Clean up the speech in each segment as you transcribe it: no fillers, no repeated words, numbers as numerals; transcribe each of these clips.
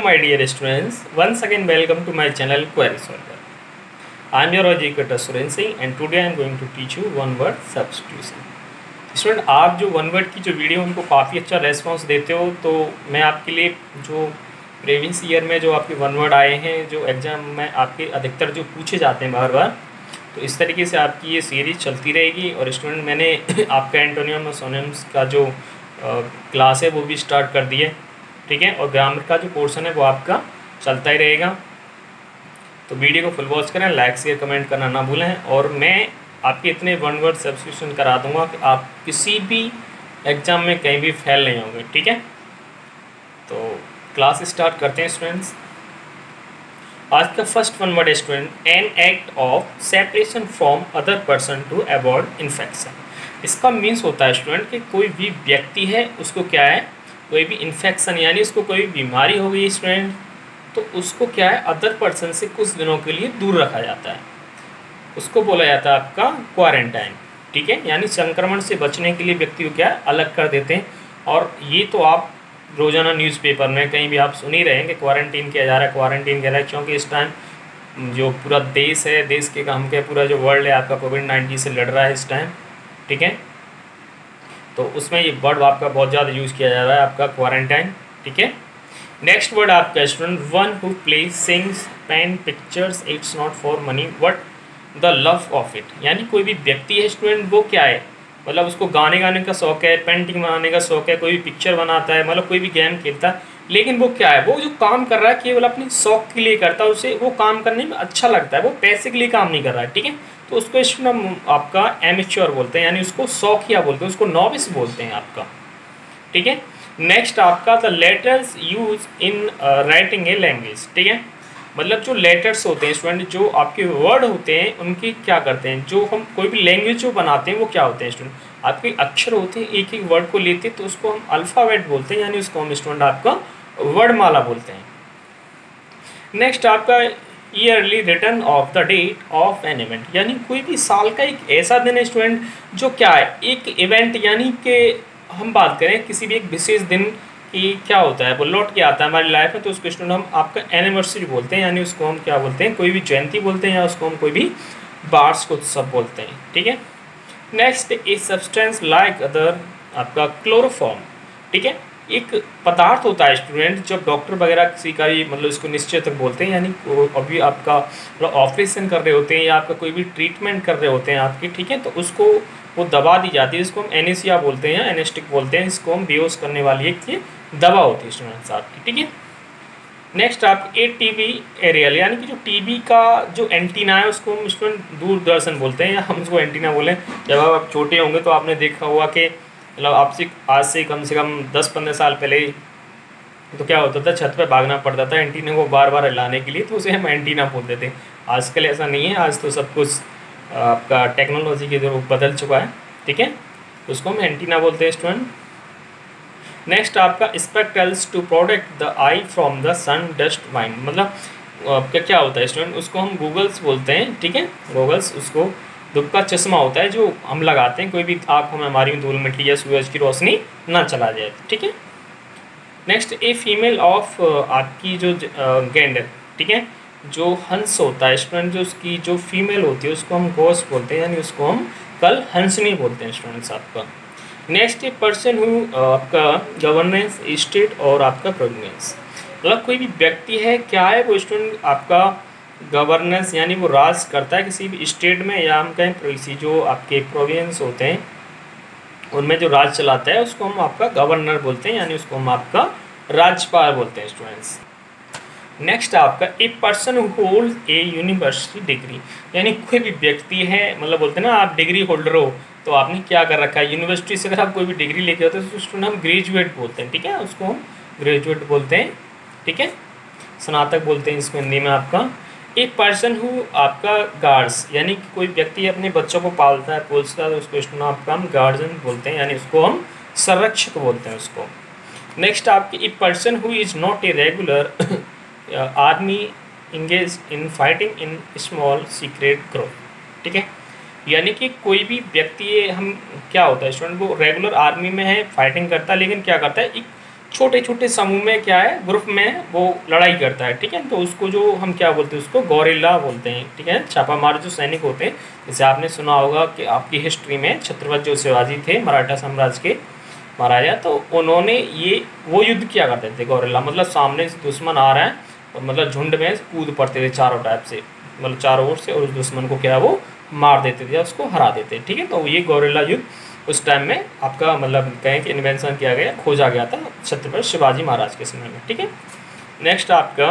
my dear students, once again welcome to my channel Query Solver. I am your educator Suren Singh and today I am going to teach you one word substitution. Student, आप जो one word की जो video उनको काफ़ी अच्छा response देते हो, तो मैं आपके लिए जो प्रीवियस ईयर में जो आपके वन वर्ड आए हैं, जो एग्ज़ाम में आपके अधिकतर जो पूछे जाते हैं बार बार, तो इस तरीके से आपकी ये सीरीज़ चलती रहेगी। और स्टूडेंट, मैंने आपका एंटोनियम और सोनिम्स का जो क्लास है वो भी स्टार्ट कर दी है, ठीक है। और ग्रामर का जो पोर्शन है वो आपका चलता ही रहेगा। तो वीडियो को फुल वॉच करें, लाइक शेयर कमेंट करना ना भूलें। और मैं आपके इतने वन वर्ड सब्स्टिट्यूशन करा दूंगा कि आप किसी भी एग्ज़ाम में कहीं भी फेल नहीं होंगे, ठीक है। तो क्लास स्टार्ट करते हैं स्टूडेंट्स। आज का फर्स्ट वन वर्ड है student, an act of separation from other person to avoid infection. इसका मीन्स होता है स्टूडेंट कि कोई भी व्यक्ति है, उसको क्या है, कोई भी इन्फेक्शन यानी उसको कोई बीमारी हो गई स्टूडेंट, तो उसको क्या है, अदर पर्सन से कुछ दिनों के लिए दूर रखा जाता है। उसको बोला जाता है आपका क्वारंटाइन, ठीक है। यानी संक्रमण से बचने के लिए व्यक्ति को क्या है, अलग कर देते हैं। और ये तो आप रोज़ाना न्यूज़पेपर में कहीं भी आप सुन ही रहे हैं कि क्वारंटीन किया जा रहा है, क्वारंटीन किया जा रहा है, क्योंकि इस टाइम जो पूरा देश है, देश के हम के पूरा जो वर्ल्ड है आपका कोविड-19 से लड़ रहा है इस टाइम, ठीक है। तो उसमें ये वर्ड आपका बहुत ज़्यादा यूज़ किया जा रहा है, आपका क्वारंटाइन, ठीक है। नेक्स्ट वर्ड आपका student, one who plays sings paint pictures it's not for money but the love of it. यानी कोई भी व्यक्ति है स्टूडेंट, वो क्या है, मतलब उसको गाने का शौक है, पेंटिंग बनाने का शौक है, कोई भी पिक्चर बनाता है, मतलब कोई भी गेम खेलता है, लेकिन वो क्या है, वो जो काम कर रहा है केवल अपने शौक के लिए करता है, उसे वो काम करने में अच्छा लगता है, वो पैसे के लिए काम नहीं कर रहा है, ठीक है। तो उसको स्टूडेंट आपका एमेच्योर बोलते हैं, यानी उसको शौकिया बोलते हैं, उसको नॉविस बोलते हैं आपका, ठीक है। नेक्स्ट आपका the letters use in writing a language, ठीक है। मतलब जो लेटर्स होते हैं स्टूडेंट, जो आपके वर्ड होते हैं, उनकी क्या करते हैं, जो हम कोई भी लैंग्वेज जो बनाते हैं वो क्या होते हैं स्टूडेंट, आपके अक्षर होते हैं, एक एक वर्ड को लेते हैं, तो उसको हम अल्फ़ाबेट बोलते हैं, यानी उसको हम स्टूडेंट आपका वर्डमाला बोलते हैं। नेक्स्ट आपका yearly return of the date of an event, यानी कोई भी साल का एक ऐसा दिन है स्टूडेंट जो क्या है, एक इवेंट, यानी कि हम बात करें किसी भी एक विशेष दिन की, क्या होता है, वो लौट के आता है हमारी लाइफ में, तो उसको स्टूडेंट हम आपका एनिवर्सरी बोलते हैं, यानी उसको हम क्या बोलते हैं, कोई भी जयंती बोलते हैं, या उसको हम कोई भी वार्षिक उत्सव बोलते हैं, ठीक है। Next a substance like other आपका क्लोरोफॉर्म, ठीक है। एक पदार्थ होता है स्टूडेंट, जब डॉक्टर वगैरह किसी का भी मतलब इसको निश्चय तक बोलते हैं, यानी अभी आपका मतलब ऑपरेशन कर रहे होते हैं या आपका कोई भी ट्रीटमेंट कर रहे होते हैं आपकी, ठीक है, तो उसको वो दवा दी जाती है, इसको हम एनेसिया बोलते हैं या एनेस्टिक बोलते हैं, इसको हम बेहोश करने वाली एक ये दवा होती है स्टूडेंट्स आपकी, ठीक है। नेक्स्ट आप ए टीवी एरियल, यानी कि जो टीवी का जो एंटीना है उसको हम स्टूडेंट दूरदर्शन बोलते हैं, या हम उसको एंटीना बोलें। जब आप छोटे होंगे तो आपने देखा होगा कि मतलब आपसे आज से कम 10-15 साल पहले तो क्या होता था, छत पे भागना पड़ता था एंटीना को बार बार हिलाने के लिए, तो उसे हम एंटीना बोलते थे। आजकल ऐसा नहीं है, आज तो सब कुछ आपका टेक्नोलॉजी के जो बदल चुका है, ठीक है, उसको हम एंटीना बोलते हैं स्टूडेंट। नेक्स्ट आपका spectacles to protect the eye from the sun dust wind, मतलब आपका क्या होता है स्टूडेंट, उसको हम गूगल्स बोलते हैं, ठीक है। गूगल्स उसको धूप का चश्मा होता है जो हम लगाते हैं, कोई भी आँखों में हमारी धूल मिट्टी या सूरज की रोशनी ना चला जाए, ठीक है। नेक्स्ट ए फीमेल ऑफ आपकी जो गेंडर, ठीक है, जो हंस होता है स्टूडेंट, जो उसकी जो फीमेल होती है उसको हम गोस बोलते हैं, यानी उसको हम कल हंसनी बोलते हैं स्टूडेंट्स आपका। नेक्स्ट ए पर्सन हु आपका गवर्नेंस स्टेट और आपका प्रोविंस, मतलब कोई भी व्यक्ति है, क्या है वो स्टूडेंट आपका गवर्नेंस, यानी वो राज करता है किसी भी स्टेट में, या हम कहें किसी जो आपके प्रोविंस होते हैं उनमें जो राज चलाता है उसको हम आपका गवर्नर बोलते हैं, यानी उसको हम आपका राज्यपाल बोलते हैं स्टूडेंट्स। नेक्स्ट आपका a person who hold a university degree, यानी कोई भी व्यक्ति है, मतलब बोलते हैं ना आप डिग्री होल्डर हो, तो आपने क्या कर रखा है, यूनिवर्सिटी से अगर आप कोई भी डिग्री लेके होते हैं तो उसको हम ग्रेजुएट बोलते हैं, ठीक है, उसको हम ग्रेजुएट बोलते हैं, ठीक है, स्नातक बोलते हैं इसको हिंदी में आपका। एक पर्सन हु आपका गार्ड्स, यानी कि कोई व्यक्ति अपने बच्चों को पालता है पोसता है, तो उसको स्टूडेंट आपका हम गार्जियन बोलते हैं, यानी उसको हम संरक्षक बोलते हैं उसको। नेक्स्ट आपकी a person who is not a regular army engage in fighting in small secret group, ठीक है। यानी कि कोई भी व्यक्ति हम क्या होता है स्टूडेंट, वो रेगुलर आर्मी में है, फाइटिंग करता है, लेकिन क्या करता है, एक छोटे छोटे समूह में क्या है, ग्रुप में वो लड़ाई करता है, ठीक है। तो उसको जो हम क्या बोलते हैं, उसको गोरिल्ला बोलते हैं, ठीक है। छापामार जो सैनिक होते हैं, जैसे आपने सुना होगा कि आपकी हिस्ट्री में छत्रपति जो शिवाजी थे मराठा साम्राज्य के महाराजा, तो उन्होंने ये वो युद्ध किया करते थे गोरिल्ला, मतलब सामने से दुश्मन आ रहा है और मतलब झुंड में कूद पड़ते थे चारों टाइप से, मतलब चारों ओर से, और उस दुश्मन को क्या है वो मार देते थे या उसको हरा देते, ठीक है। तो ये गोरिल्ला युद्ध उस टाइम में आपका मतलब कहें कि इन्वेंशन किया गया, खोजा गया था छत्रपति शिवाजी महाराज के समय में, ठीक है। नेक्स्ट आपका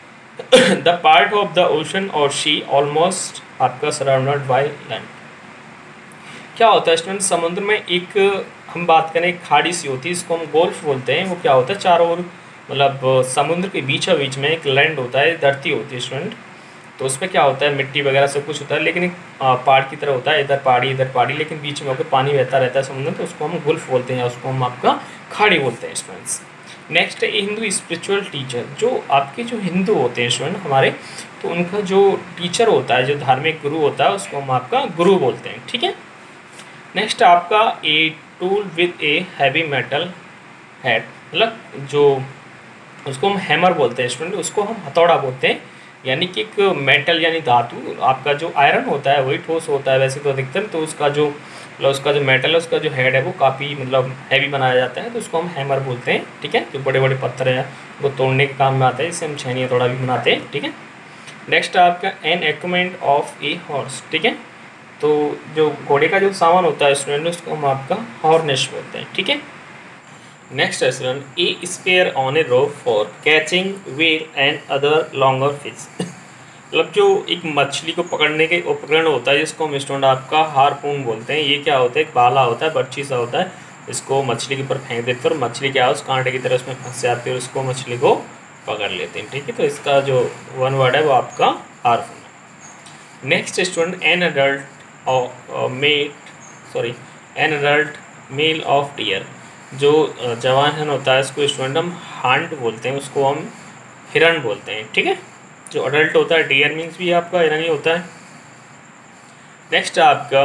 the part of the ocean और सी ऑलमोस्ट आपका सराउंडेड बाय लैंड। क्या होता है स्टूडेंट, समुद्र में एक हम बात करें खाड़ी सी होती है, इसको हम गोल्फ बोलते हैं। वो क्या होता है, चारों ओर मतलब समुद्र के बीचों बीच में एक लैंड होता है, धरती होती है स्टूडेंट। तो उसमें क्या होता है, मिट्टी वगैरह सब कुछ होता है, लेकिन एक पहाड़ की तरह होता है, इधर पहाड़ी, लेकिन बीच में होकर पानी बहता रहता है समुद्र, तो उसको हम गुल्फ बोलते हैं या उसको हम आपका खाड़ी बोलते हैं स्टूडेंट्स। नेक्स्ट है हिंदू स्पिरिचुअल टीचर, जो आपके जो हिंदू होते हैं स्टूडेंट हमारे, तो उनका जो टीचर होता है, जो धार्मिक गुरु होता है, उसको हम आपका गुरु बोलते हैं, ठीक है। नेक्स्ट आपका a tool with a heavy metal head, मतलब जो उसको हम हैमर बोलते हैं स्टूडेंट, उसको हम हथौड़ा बोलते हैं, यानी कि एक मेटल यानी धातु, आपका जो आयरन होता है वही ठोस होता है वैसे तो अधिकतर, तो उसका जो मेटल है, उसका जो हेड है वो काफ़ी मतलब हैवी बनाया जाता है, तो उसको हम हैमर बोलते हैं, ठीक है। जो बड़े बड़े पत्थर है वो तोड़ने के काम में आता है, इससे हम छेनी हथौड़ा भी बनाते हैं, ठीक है। नेक्स्ट आपका an equipment of a horse, ठीक है। तो जो घोड़े का जो सामान होता है स्टूडेंट, उसको हम आपका हॉर्नेस बोलते हैं, ठीक है। नेक्स्ट है student a spear on a rope for catching whale and other longer fish, मतलब जो एक मछली को पकड़ने के उपकरण होता है, जिसको हम स्टूडेंट आपका हार्पून बोलते हैं। ये क्या होता है, एक भाला होता है, बर्छी सा होता है, इसको मछली के ऊपर फेंक देते हैं और मछली क्या है उस कांटे की तरह उसमें फंस जाती है और उसको मछली को पकड़ लेते हैं, ठीक है। तो इसका जो वन वर्ड है वो आपका harpoon. Next student an adult male of deer, जो जवान होता है उसको स्टूडेंट हम हांड बोलते हैं, उसको हम हिरण बोलते हैं, ठीक है। जो अडल्ट होता है डियर मीन्स भी आपका हिरण ही होता है। नेक्स्ट आपका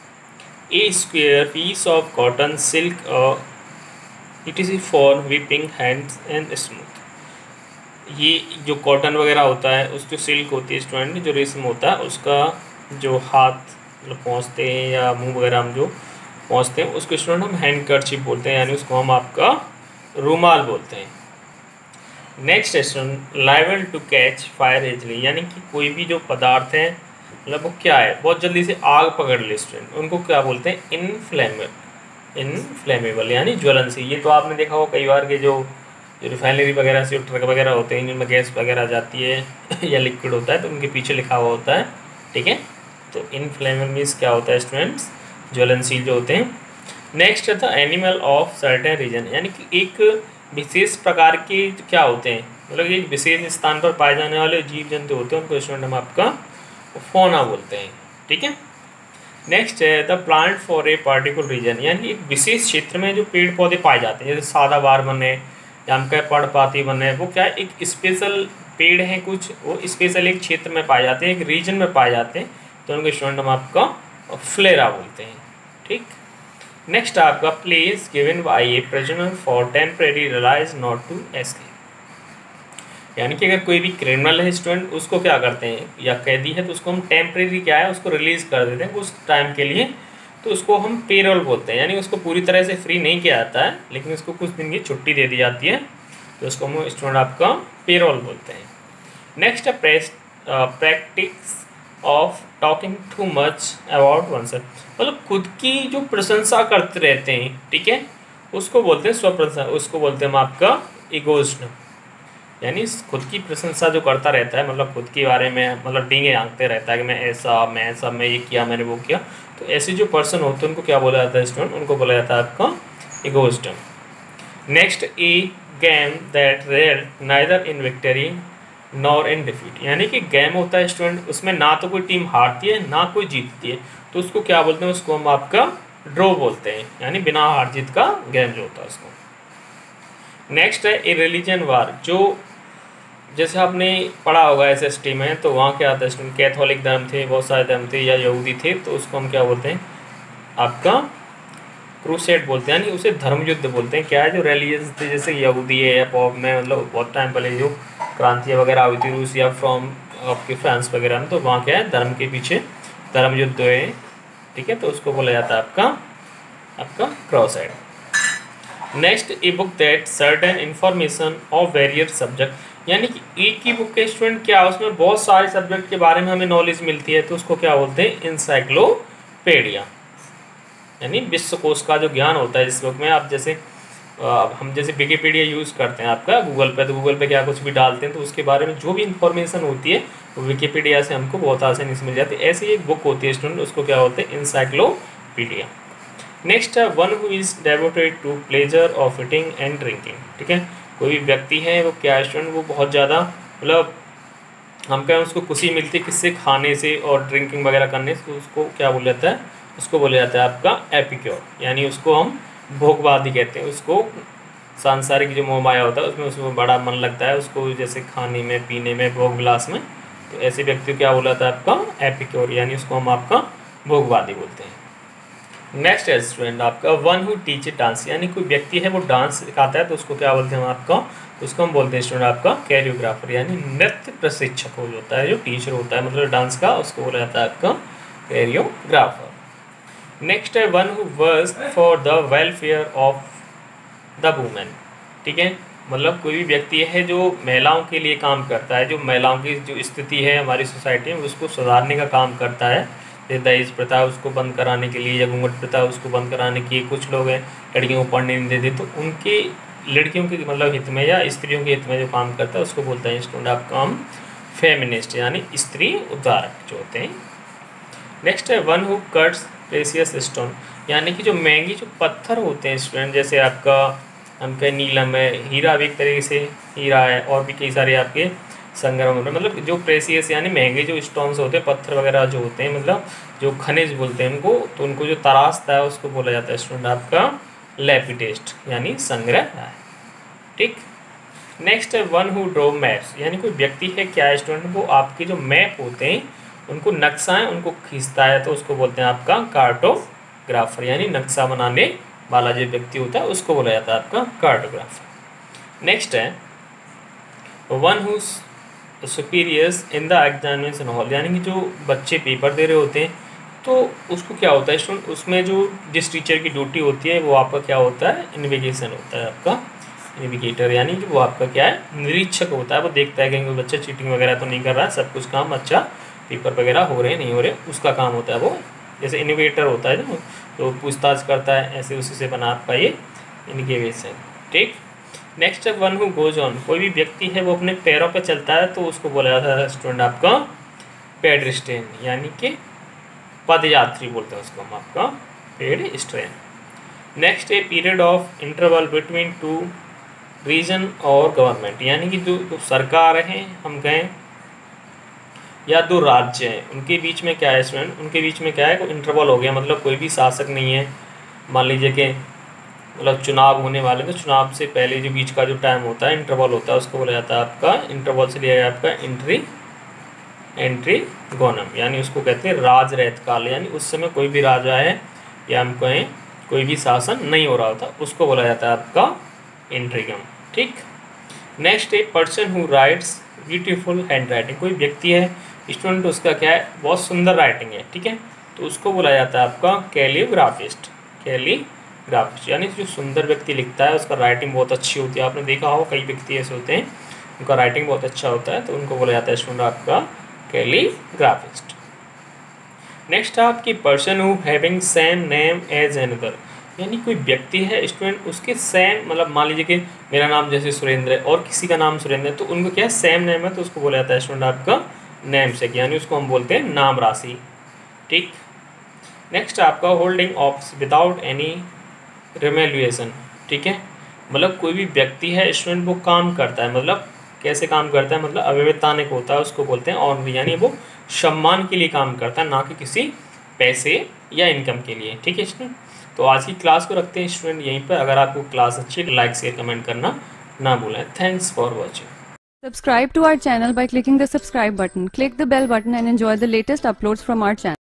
a square piece of cotton silk it is for wiping hands and smooth, ये जो कॉटन वगैरह होता है, उस जो सिल्क होती है स्टूडेंट, जो रेशम होता है उसका जो हाथ मतलब पहुँचते हैं या मुंह वगैरह हम जो पहुँचते हैं, उसको स्टूडेंट हम हैंड कर्चीफ बोलते हैं, यानी उसको हम आपका रुमाल बोलते हैं। Next student liable to catch fire easily, यानी कि कोई भी जो पदार्थ हैं मतलब वो क्या है बहुत जल्दी से आग पकड़ ले स्टूडेंट, उनको क्या बोलते हैं, इनफ्लेमेबल यानी ज्वलनशील। ये तो आपने देखा हो कई बार के जो रिफाइनरी वगैरह से ट्रक वगैरह होते हैं, इनमें गैस वगैरह जाती है या लिक्विड होता है, तो उनके पीछे लिखा हुआ होता है, ठीक है। तो इनफ्लेमेबल मीन्स क्या होता है स्टूडेंट्स, ज्वलनशील जो होते हैं। नेक्स्ट है the animal of certain region, यानी कि एक विशेष प्रकार के क्या होते हैं, मतलब एक विशेष स्थान पर पाए जाने वाले जीव जंतु होते हैं, उनको स्टूडेंट हम आपका फौना बोलते हैं, ठीक है। नेक्स्ट है the plant for a particular region, यानी एक विशेष क्षेत्र में जो पेड़ पौधे पाए जाते हैं, जैसे सादाबार बने या हम कहें पर्णपाती बने, वो क्या है एक स्पेशल पेड़ हैं, कुछ वो स्पेशल एक क्षेत्र में पाए जाते हैं, एक रीजन में पाए जाते हैं, तो उनको स्टूडेंट हम आपका फ्लेरा बोलते हैं, ठीक। नेक्स्ट आपका place given by a prisoner for temporary release not to escape, यानी कि अगर कोई भी क्रिमिनल है स्टूडेंट, उसको क्या करते हैं या कैदी है, तो उसको हम टेम्परेरी क्या है उसको रिलीज़ कर देते हैं कुछ टाइम के लिए, तो उसको हम पेरोल बोलते हैं, यानी उसको पूरी तरह से फ्री नहीं किया जाता है, लेकिन उसको कुछ दिन की छुट्टी दे दी जाती है, तो उसको हम स्टूडेंट आपका पेरोल बोलते हैं। Next practice of talking too much about oneself, मतलब खुद की जो प्रशंसा करते रहते हैं, ठीक है, उसको बोलते हैं स्वप्रशंसा, उसको बोलते हैं हम आपका इगोइज्म, यानी खुद की प्रशंसा जो करता रहता है, मतलब खुद के बारे में मतलब डींगे हाँकते रहता है कि मैं ऐसा मैं ये किया मैंने वो किया, तो ऐसे जो पर्सन होते हैं उनको क्या बोला जाता है स्टूडेंट, उनको बोला जाता है आपका egoism. Next a game that railed neither in victory nor in defeat, यानी कि गेम होता है स्टूडेंट, उसमें ना तो कोई टीम हारती है ना कोई जीतती है, तो उसको क्या बोलते हैं, उसको हम आपका ड्रॉ बोलते हैं, यानी बिना हार जीत का गेम जो होता है उसको। नेक्स्ट है ए रिलीजन वार, जो जैसे आपने पढ़ा होगा SST में, तो वहाँ क्या आता है स्टूडेंट, कैथोलिक धर्म थे, बहुत सारे धर्म थे या यहूदी थे, तो उसको हम क्या बोलते हैं आपका क्रूसेड बोलते हैं, यानी उसे धर्म युद्ध बोलते हैं। क्या है, जो रिलीजियस थे जैसे यहूदी है या पॉप में, मतलब बहुत टाइम पहले जो क्रांतियाँ वगैरह हुई थी रूस या फ्रॉम आपके फ्रांस वगैरह में, तो वहाँ क्या है, धर्म के पीछे धर्म युद्ध है, ठीक है, तो उसको बोला जाता है आपका crusade. Next, a book that certain information of various subject, यानी कि एक ही बुक के स्टूडेंट क्या उसमें बहुत सारे सब्जेक्ट के बारे में हमें नॉलेज मिलती है, तो उसको क्या बोलते हैं, इंसाइक्लोपीडिया, यानी विश्वकोश का जो ज्ञान होता है इस बुक में। आप जैसे हम जैसे विकिपीडिया यूज़ करते हैं आपका गूगल पे, तो गूगल पे क्या कुछ भी डालते हैं तो उसके बारे में जो भी इंफॉर्मेशन होती है वो विकिपीडिया से हमको बहुत आसानी से मिल जाती है। ऐसी एक बुक होती है स्टूडेंट, उसको क्या बोलते हैं, इंसाइक्लोपीडिया। नेक्स्ट है one who is devoted to pleasure of eating and drinking, ठीक है, कोई भी व्यक्ति है वो क्या स्टूडेंट, वो बहुत ज़्यादा मतलब हम कहें उसको खुशी मिलती है किससे, खाने से और ड्रिंकिंग वगैरह करने से, तो उसको क्या बोला जाता है, उसको बोला जाता है आपका एपिक्योर, यानी उसको हम भोगवादी कहते हैं। उसको सांसारिक जो मोह माया होता है उसमें उसको बड़ा मन लगता है, उसको जैसे खाने में, पीने में, भोग विलास में, तो ऐसे व्यक्ति को क्या बोला जाता है आपका एपिक्योर, यानी उसको हम आपका भोगवादी बोलते हैं। नेक्स्ट है स्टूडेंट आपका वन हु टीच डांस, यानी कोई व्यक्ति है वो डांस सिखाता है, तो उसको क्या बोलते हैं हम आपका, उसको हम बोलते हैं स्टूडेंट आपका कैरियोग्राफर, यानी नृत्य प्रशिक्षक होता है, जो टीचर होता है मतलब डांस का, उसको बोला जाता है आपका कैरियोग्राफर। नेक्स्ट है one who work for the welfare of the women, ठीक है, मतलब कोई भी व्यक्ति है जो महिलाओं के लिए काम करता है, जो महिलाओं की जो स्थिति है हमारी सोसाइटी में उसको सुधारने का काम करता है, जैसे दहेज प्रथा उसको बंद कराने के लिए या घूंघट प्रथा उसको बंद कराने के लिए, कुछ लोग हैं लड़कियों को पढ़ने नहीं देते, तो उनके लड़कियों के मतलब हित में या स्त्रियों के हित में जो काम करता है उसको बोलते हैं स्टूडेंट आपका हम फेमिनिस्ट, यानी स्त्री उद्धारक जो होते हैं। नेक्स्ट है one who cuts precious stone, यानी कि जो महंगी जो पत्थर होते हैं स्टूडेंट, जैसे आपका हम कहें नीलम है, हीरा भी एक तरीके से हीरा है, और भी कई सारे आपके संगम होते हैं, मतलब जो प्रेशियस यानी महंगे जो स्टोन्स होते हैं, पत्थर वगैरह जो होते हैं, मतलब जो खनिज बोलते हैं उनको, तो उनको जो तराशता है उसको बोला जाता है स्टूडेंट आपका लेपिडेस्ट, यानी संग्रह, ठीक। नेक्स्ट है वन हु ड्रॉ मैप्स, यानी कोई व्यक्ति है क्या स्टूडेंट, वो आपके जो मैप होते हैं उनको नक्शाएं उनको खींचता है, तो उसको बोलते हैं आपका कार्टोग्राफर, यानी नक्शा बनाने वाला जो व्यक्ति होता है उसको बोला जाता है आपका कार्टोग्राफर। नेक्स्ट है one who superiors in the examination hall, यानी कि जो बच्चे पेपर दे रहे होते हैं तो उसको क्या होता है स्टूडेंट, उसमें जो जिस टीचर की ड्यूटी होती है वो आपका क्या होता है, इन्वेस्टिगेशन होता है आपका, इन्वेस्टिगेटर, यानी कि वो आपका क्या है, निरीक्षक होता है, वो देखता है कि कोई बच्चा चीटिंग वगैरह तो नहीं कर रहा है, सब कुछ काम अच्छा, पेपर वगैरह हो रहे हैं नहीं हो रहे, उसका काम होता है वो, जैसे इन्वेस्टिगेटर होता है जो तो पूछताछ करता है, ऐसे उसी से बना आपका ये इन्वेस्टिगेशन, ठीक। नेक्स्ट है वन हु गोज ऑन, कोई भी व्यक्ति है वो अपने पैरों पर चलता है, तो उसको बोला जाता है स्टूडेंट आपका पेडेस्ट्रियन, यानी कि पदयात्री बोलते हैं उसको हम आपका पेडेस्ट्रियन। नेक्स्ट है period of interval between two reign और गवर्नमेंट, यानी कि जो सरकार हैं हम कहें या दो राज्य हैं उनके बीच में क्या है स्टूडेंट, उनके बीच में क्या है, कोई इंटरवल हो गया, मतलब कोई भी शासक नहीं है, मान लीजिए कि मतलब चुनाव होने वाले, तो चुनाव से पहले जो बीच का जो टाइम होता है इंटरवल होता है उसको बोला जाता है आपका, इंटरवल से लिया गया आपका एंट्री गोनम, यानी उसको कहते हैं राज रैत काल, यानी उस समय कोई भी राजा है या हम कहें कोई भी शासन नहीं हो रहा होता, उसको बोला जाता है आपका एंट्रीगम, ठीक। Next a person who writes beautiful hand writing, कोई व्यक्ति है स्टूडेंट उसका क्या है, बहुत सुंदर राइटिंग है, ठीक है, तो उसको बोला जाता है आपका कैलीग्राफिस्ट, यानी जो सुंदर व्यक्ति लिखता है उसका राइटिंग बहुत अच्छी होती है, आपने देखा हो कई व्यक्ति ऐसे होते हैं उनका राइटिंग बहुत अच्छा होता है, तो उनको बोला जाता है स्टूडेंट आपका कैलीग्राफिस्ट। नेक्स्ट आपकी person who having same name as another, यानी कोई व्यक्ति है स्टूडेंट उसके सेम, मतलब मान लीजिए कि मेरा नाम जैसे सुरेंद्र है और किसी का नाम सुरेंद्र है, तो उनको क्या है सेम नेम है, तो उसको बोला जाता है स्टूडेंट आपका नेम से, यानी उसको हम बोलते हैं नाम राशि, ठीक। नेक्स्ट आपका holding office without any remuneration, ठीक है, मतलब कोई भी व्यक्ति है स्टूडेंट वो काम करता है, मतलब कैसे काम करता है, मतलब अवैधानिक होता है, उसको बोलते हैं ऑनरी, यानी वो सम्मान के लिए काम करता है, ना कि किसी पैसे या इनकम के लिए, ठीक है स्टूडेंट। तो आज की क्लास को रखते हैं स्टूडेंट यहीं पर, अगर आपको क्लास अच्छी है लाइक शेयर कमेंट करना ना भूलें। Thanks for watching. Subscribe to our channel by clicking the subscribe button. Click the bell button and enjoy the latest uploads from our channel.